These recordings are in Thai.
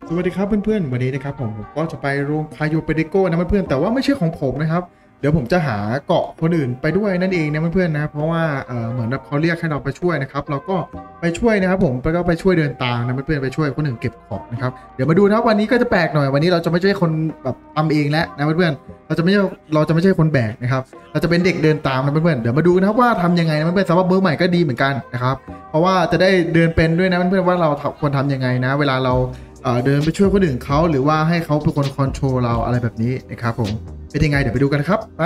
สวัสดีครับเพื่อนๆวันนี้นะครับผมก็จะไปโรงคาโยเปเดโก้นะเพื่อนๆแต่ว่าไม่ใช่ของผมนะครับเดี๋ยวผมจะหาเกาะคนอื่นไปด้วยนั่นเองนะเพื่อนๆนะเพราะว่าเหมือนแบบเขาเรียกให้เราไปช่วยนะครับเราก็ไปช่วยนะครับผมแล้วก็ไปช่วยเดินตามนะเพื่อนๆไปช่วยคนอื่นเก็บของนะครับเดี๋ยวมาดูนะวันนี้ก็จะแปลกหน่อยวันนี้เราจะไม่ใช่คนแบบทำเองแล้วนะเพื่อนๆเราจะไม่ใช่คนแบกนะครับเราจะเป็นเด็กเดินตามนะเพื่อนๆเดี๋ยวมาดูนะครับว่าทำยังไงนะเพื่อนๆสำหรับเบอร์ใหม่ก็ดีเหมือนกันนะครับเพราะว่าจะได้เดินเป็นด้วยนะเพื่อนๆว่าเราควรทำยังไงนะเวลาเราเดินไปช่วยคนอื่นเขาหรือว่าให้เขาเป็นคนคอนโทรลเราอะไรแบบนี้นะครับผมเป็นยังไงเดี๋ยวไปดูกันครับไป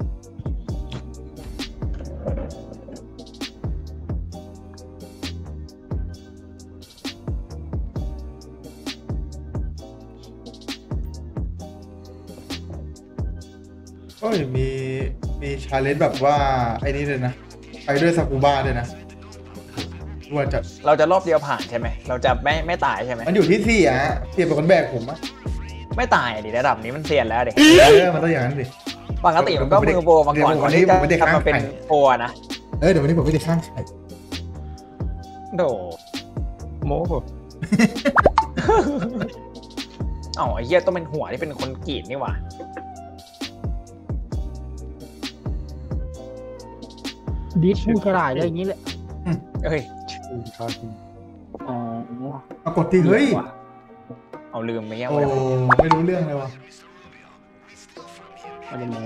ก็มีชาเลนจ์แบบว่าไอ้นี่เลยนะไปด้วยซากุบ้าเลยนะว่าจะเราจะรอบเดียวผ่านใช่ไหมเราจะไม่ตายใช่ไหมมันอยู่ที่สี่อะเสียเป็นคนแบกผมอะไม่ตายดิระดับนี้มันเซียนแล้วดิมันต้องอย่างนั้นสิปกติมันก็มือโปรมาก่อนก่อนที่จะทำมาเป็นโปรนะเดี๋ยววันนี้ผมไม่ได้ข้างใครโดโม้เอ้าไอ้เหี้ยต้องเป็นหัวที่เป็นคนกรีดนี่หว่าดิสผู้ฉลาดอะไรอย่างนี้เลยเฮ้ยอ๋อปรากฏที่เฮ้ยเอาลืมไปยังโอ้ไม่รู้เรื่องเลยวะอะไรโม้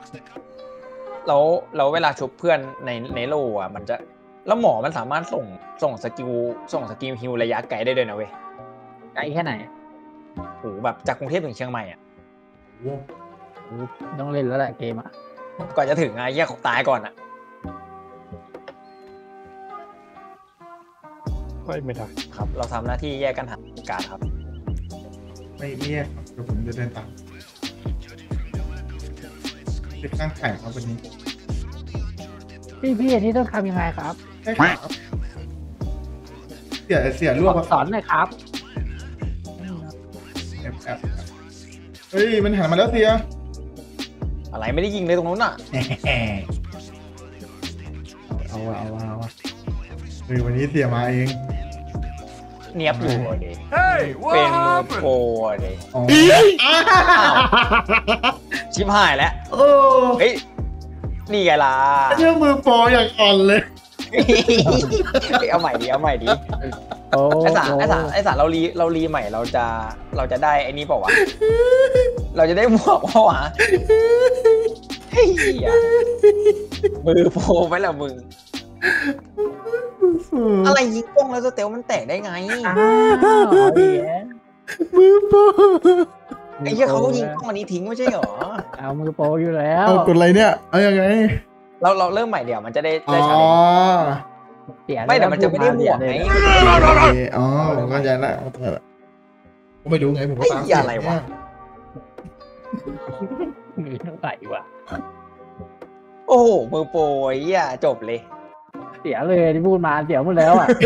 แล้วเวลาชุบเพื่อนในโลอ่ะมันจะแล้วหมอมันสามารถส่งสกิลฮิลระยะไกลได้ด้วยนะเว้ยไกลแค่ไหนโหแบบจากกรุงเทพถึงเชียงใหม่อ่ะต้องเล่นแล้วแหละเกมอ่ะก่อนจะถึงไอ้เหี้ยตายก่อนอ่ะไม่ได้ครับเราทำหน้าที่แยกกันหาการครับไม่เรียกครับเดี๋ยวผมจะเดินตามเป็นข้างแข่งครับวันนี้พี่นี่ต้องทำยังไงครับใช่ครับเสียรวบสอนหน่อยครับแอบเฮ้ยมันหันมาแล้วเสียอะไรไม่ได้ยิงเลยตรงนู้นอ่ะเอาเฮ้ยวันนี้เสียมาเองเนียบอยู่เลยเป็นมือโปรเลยชิบหายแล้วเฮ้ยนี่ไงล่ะเชื่อมือโปรอย่างอ่อนเลยเอาใหม่ดิไอสารเรารีใหม่เราจะได้ไอ้นี่เปล่าวะเราจะได้หมวกเปล่าวะเฮ้ยมือโปรไปแล้วมึงอะไรยิงกล้องแล้วสเตลมันแตกได้ไงมือโปรไอ้เหี้ยเขายิงกล้องอันนี้ทิ้งไม่ใช่เหรอเอามือโปรอยู่แล้วเอากดอะไรเนี่ยเอายังไงเราเริ่มใหม่เดี๋ยวมันจะได้ใช้ไม่แต่มันจะไม่ได้หมวกไงอ๋อผมเข้าใจละผมไม่รู้ไงผมก็ตามอะไรวะมือเท่าไหร่วะโอ้โหมือโปรไอ้เหี้ยจบเลยเสียเลยที่พูดมาเสียหมดแล้วอ่ะ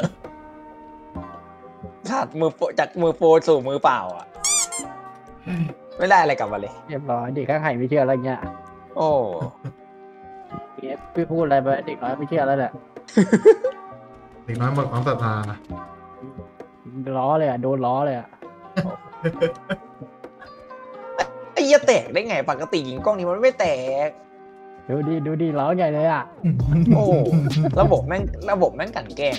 ขาดมือโปรจากมือโปรสู่มือเปล่าอ่ะไม่ได้อะไรกลับมาเลยเรียบร้อยเด็กข้างไข่ไม่เชื่ออะไรเงี้ยโอ้พี่พูดอะไรไปเด็กน้อยไม่เชื่อแล้วแหละเด็กน้อยหมดความศรัทธาล้อเลยอ่ะโดนล้อเลยอ่ะไอ้เหี้ยแตกได้ไงปกติยิงกล้องนี้มันไม่แตกดูดีล้อใหญ่เลยอ่ะโอ้ระบบแม่งกลั่นแกล้ง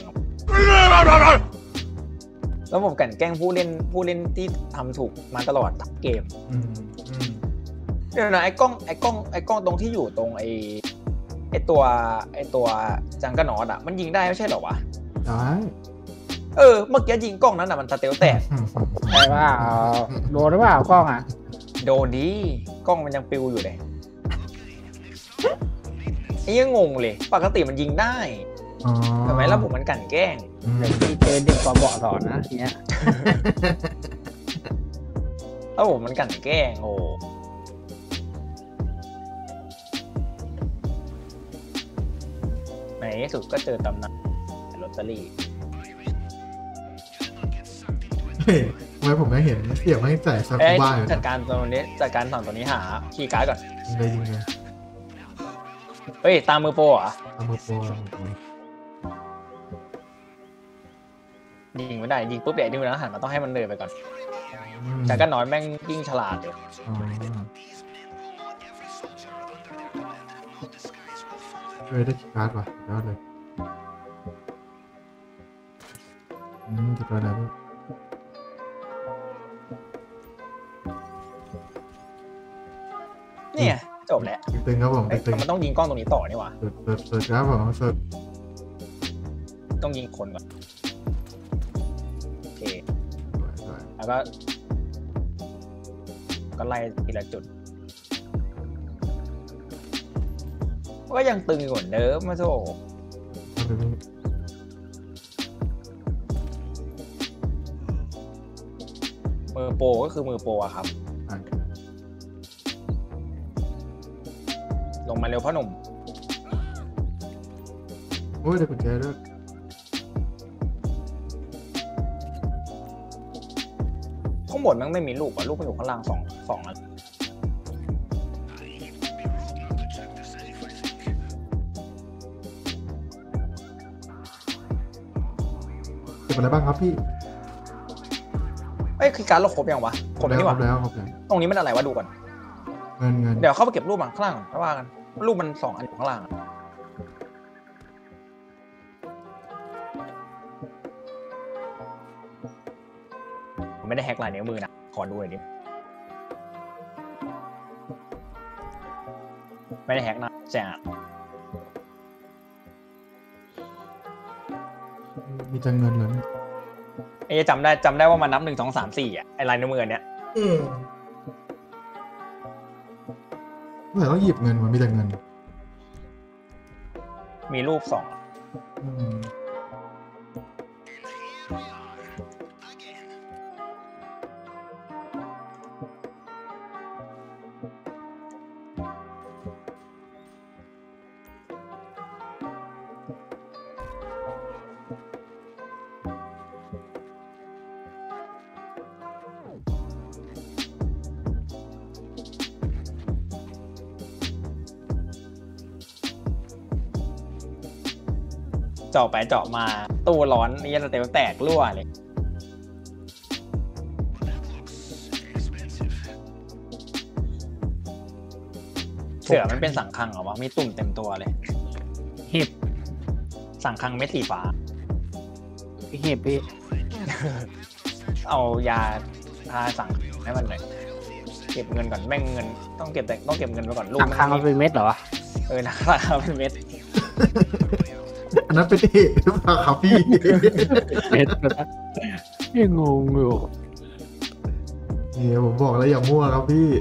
ระบบกลั่นแกล้งผู้เล่นที่ทำถูกมาตลอดทั้งเกมเดี๋ยวนะไอ้กล้องตรงที่อยู่ตรงไอ้ตัวจังกะนอตอ่ะมันยิงได้ไม่ใช่เหรอวะได้เมื่อกี้ยิงกล้องนั้นอ่ะมันสเตลแตกใช่ป่ะโดนหรือเปล่ากล้องอ่ะโดนดิกล้องมันยังปิวอยู่เลยไอ้ยังงงเลยปกติมันยิงได้ทำไมระบบมันกลั่นแกล้งที่เจอเด็กกว่าเบาะสอนนะเนี้ยระบบมันกลั่นแกล้งโอ้ในที่สุดก็เจอตำนานลอตเตอรี่ทำไมผมไม่เห็นเสียงไม่ใส่ซากุบ้าจัดการตอนนี้หาคีย์การ์ดก่อนได้ยินไงเฮ้ยตามมือโปรอ่ะตามมือโปรยิงไม่ได้ยิงปุ๊บเดี๋ยวนี่มันหันมาต้องให้มันเลยไปก่อนอืมแต่ก็น้อยแม่งยิ่งฉลาดเลยอ๋อได้คีย์การ์ดว่ะยอดเลยจะตัวไหนบ้างเนี่ยจบแล้วตึงครับผมเอ้ยตึงมันต้องยิงกล้องตรงนี้ต่อนี่หว่าสุดครับผมสุดต้องยิงคนก่อนโอเคสวยแล้วก็ไล่ทีละจุดก็ยังตึงอยู่เหมือนเดิมมาโซ่เอาไปพี่มือโปรก็คือมือโปรอะครับอ่ะลงมาเร็วพ่อหนุ่มโอ้ยได้กุญแจด้วยข้างบนมันไม่มีลูกอะลูกมันอยู่ข้างล่างสองอันเก็บอะไรบ้างครับพี่เอ้ยคือการเราครบยังวะครบแล้วนี่ครวะบแล้วครบแล้วตรงนี้มันอะไรวะดูก่อนเงินเดี๋ยวเข้าไปเก็บรูปมันข้างล่างก่อนไม่ว่ากันรูปมัน2 อันอยู่ข้างล่างอะผมไม่ได้แฮกลายนิ้วมือนะขอดูหน่อยดิไม่ได้แฮกนะแจ้งอะมีแต่เงินเหรอเนี่ยเอ้ยจำได้ว่ามันนับ1 2 3 4อ่ะไอลายนิ้วมือเนี้ยเมื่อต้องหยิบเงินมันมีแต่เงินมีรูป2 อืมเจาะไปเจาะมาตู้ร้อนนี่สเตลแตกรั่วเลยเสือมันเป็นสังคังเหรอวะมีตุ่มเต็มตัวเลยเห็บสังคังเม็ดสีฟ้าเห็บพี่เอายาทาสั่งให้มันหน่อยเก็บเงินก่อนแม่งเงินต้องเก็บเงินไปก่อนลูกสังคังมันเป็นเม็ดเหรอวะนะครับเป็นเม็ดอันนั้นเป็นเอกหรือเปล่าครับพี่เม็ดนะยังงงอยู่เนี่ยผมบอกแล้วอย่ามั่วครับพี่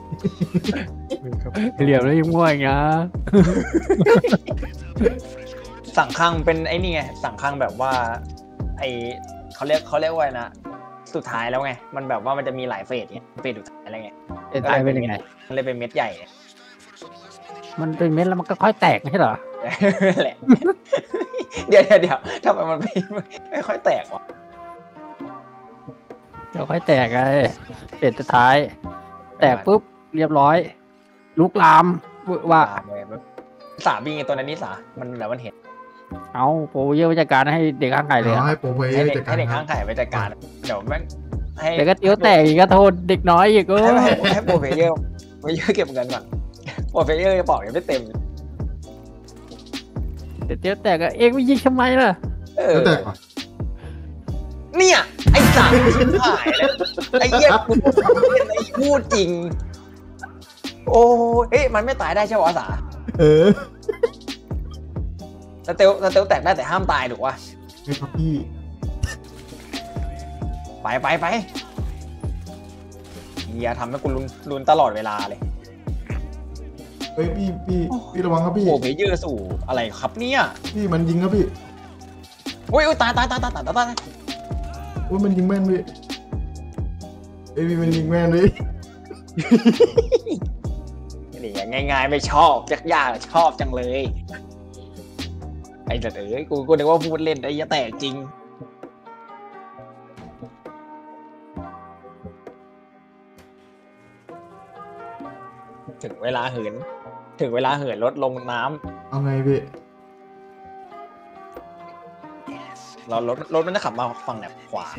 เหลี่ยมแล้วยังง่วยงะสั่งคังเป็นไอ้นี่ไงสั่งคังแบบว่าไอเขาเรียกว่านะสุดท้ายแล้วไงมันแบบว่ามันจะมีหลายเฟสไงเฟสสุดท้ายอะไรเงี้ยเป็นตายเป็นยังไงมันเลยเป็นเม็ดใหญ่มันเป็นเม็ดแล้วมันก็ค่อยแตกไม่ใช่เหรอแหละเดี๋ยวทำไมมันไม่ค่อยแตกวะเดี๋ยวค่อยแตกไงเป็นสุดท้าย แตกปุ๊บเรียบร้อย ลุกลามว่าสาบีไงตัวนั้นนี่สามันแล้วมันเห็นเอาโปรเยอร์จัดการให้เด็กข้างไก่เลยเดี๋ยวอะให้โปรเวให้ย์เด็กจัดการให้เด็กครัข้าบงไข่ไปจัดการเดี๋ยวแม่งให้เด็กก็เตี้ยวแตกอีกก็โทษเด็กน้อยอีกเออให้โปรเพเยอร์เก็บเงินก่อนโปรเพเยอร์จะบอกยังไม่เต็มเดี๋ยวเตี้ยวแตกอะเองไม่ยิงทำไมล่ะแล้วแตกว่ะเนี่ยไอ้สารชิบหายเลยไอ้เหี้ยกูเป็นไอ้พูดจริง โอ้เอ๊ะมันไม่ตายได้ใช่ป่ะสาเออสเตลแตกได้แต่ห้ามตายถูกป่ะไม่ครับพี่ไปเฮียทำให้กูลุ้นตลอดเวลาเลยเฮ้ยพี่ระวังครับพี่โอ้เพเยอร์สู่อะไรครับเนี่ยพี่มันยิงครับพี่โอ้ยตายโอ้ยมันยิงแม่นพี่เอ้ยพี่มันยิงแม่นพี่นี่ง่ายๆไม่ชอบยากๆชอบจังเลยไอ้สัตว์เอ้ยกูนึกว่าพูดเล่นไอ้ยะแตกจริงถึงเวลาเหินลดลงน้ำเอาไงพี่เรารถมันจะขับมาฝั่งแบบขวา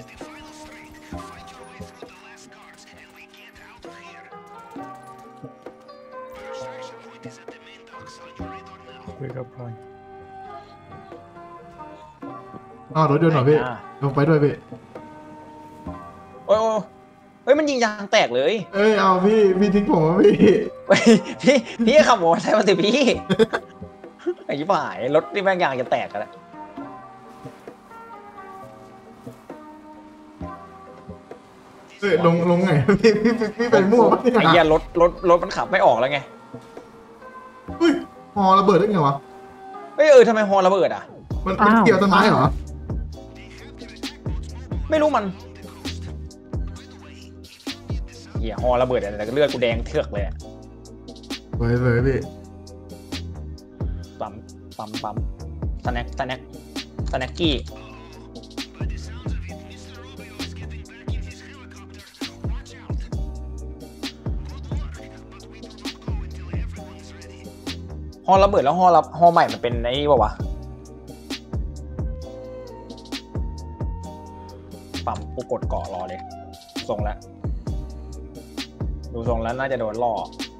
คุยกับพลอยอ้าวรถยนต์เหรอพี่ลงไปด้วยพี่โอ้ยเฮ้ยมันยิงยางแตกเลยเอ้ยเอาพี่ทิ้งผมวะพี่เฮ้ยพี่ขับมอเตอร์ไซค์มาสิพี่ไอ้ยี่ป่ายรถนี่แม่งยางจะแตกกันแล้วเอ้ยลงไงพี่เป็นมั่วปะเนี่ยไอ้เหี้ยรถมันขับไม่ออกแล้วไงเฮ้ยฮอระเบิดได้ไงวะเฮ้ยทำไมฮอระเบิดอ่ะมันเกี่ยวต้นไม้เหรอไม่รู้มันเหี้ยฮอระเบิดอะไรแต่เลือดกูแดงเทือกเลยอะเว้ยพี่ปั๊มสแน็กกี้ฮอระเบิดแล้วฮอใหม่มันเป็นไอ้นี่ป่าวะปั๊มกูกดเกาะรอเลยทรงแล้วดูทรงแล้วน่าจะโดนล่อ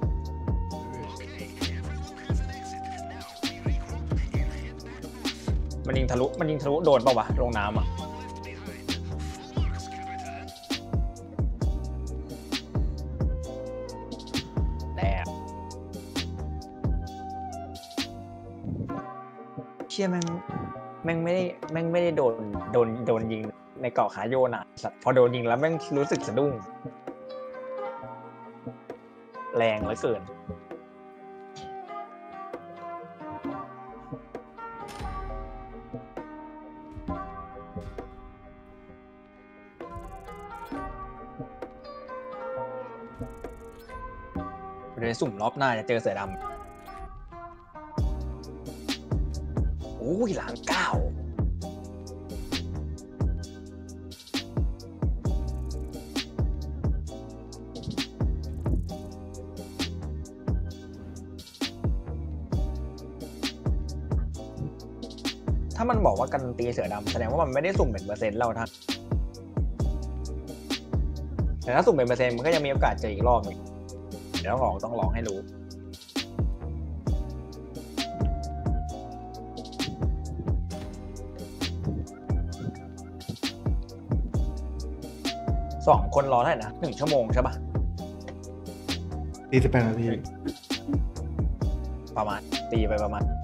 มันยิงทะลุโดนป่าวะลงน้ำอ่ะแตกเชี่ยแม่งไม่ได้โดนยิงในเกาะขาโยนอ่ะสัตว์พอโดนยิงแล้วแม่งรู้สึกสะดุ้งแรงเหลือเกินเดี๋ยวสุ่มรอบหน้าจะเจอเสือดำโอ้ย1,900,000ถ้ามันบอกว่าการันตีเสือดำแสดงว่ามันไม่ได้สุ่มเป็นเปอร์เซ็นต์แล้วท่านแต่ถ้าสุ่มเป็นเปอร์เซ็นต์มันก็ยังมีโอกาสเจออีกรอบหนึ่งเดี๋ยวต้องลองให้รู้2 คนรอเท่าไหร่นะ1 ชั่วโมงใช่ปะ 48 นาทีประมาณตีไปประมาณ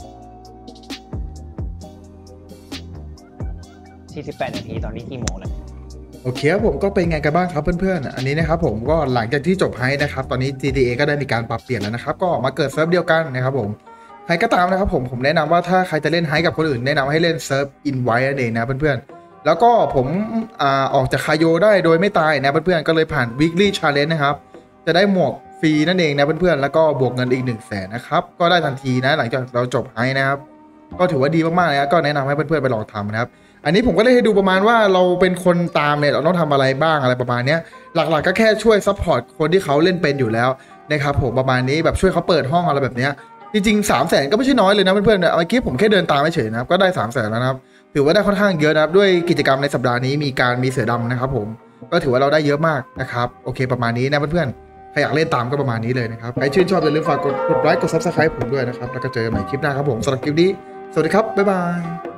48 นาทีตอนนี้กี่โมงแล้วโอเคครับผมก็เป็นไงกันบ้างครับเพื่อนๆอันนี้นะครับผมก็หลังจากที่จบไฮนะครับตอนนี้ GTA ก็ได้มีการปรับเปลี่ยนแล้วนะครับก็มาเกิดเซิร์ฟเดียวกันนะครับผมใครก็ตามนะครับผมแนะนำว่าถ้าใครจะเล่นไฮกับคนอื่นแนะนำให้เล่นเซิร์ฟอินไว้นั่นเองนะเพื่อนๆแล้วก็ผมออกจากคาโยได้โดยไม่ตายนะเพื่อนๆก็เลยผ่าน Weekly Challenge นะครับจะได้หมวกฟรีนั่นเองนะเพื่อนๆแล้วก็บวกเงินอีก 100,000 นะครับก็ได้ทันทีนะหลังจากเราจบไฮนะครับก็ถือว่าดีมากๆนะก็แนะนำให้เพื่อนๆไปลองทำนะครับอันนี้ผมก็ได้ให้ดูประมาณว่าเราเป็นคนตามเนี่ยเราต้องทำอะไรบ้างอะไรประมาณนี้หลักๆก็แค่ช่วยซัพพอร์ตคนที่เขาเล่นเป็นอยู่แล้วนะครับผมประมาณนี้แบบช่วยเขาเปิดห้องอะไรแบบนี้จริงๆ300,000ก็ไม่ใช่น้อยเลยนะเพื่อนๆเมื่อกี้ผมแค่เดินตามเฉยๆนะครับก็ได้300,000แล้วนะครับถือว่าได้ค่อนข้างเยอะนะครับด้วยกิจกรรมในสัปดาห์นี้มีเสือดำนะครับผมก็ถือว่าเราได้เยอะมากนะครับโอเคประมาณนี้นะเพื่อนๆใครอยากเล่นตามก็ประมาณนี้เลยนะครับใครชื่นชอบอย่าลืมฝากกดไลค์กด Subscribe ผมด้วยนะครับแล้วก็เจอกันใหม่คลิปหน้าครับผมสำหรับคลิปนี้สวัสดีครับบ๊ายบาย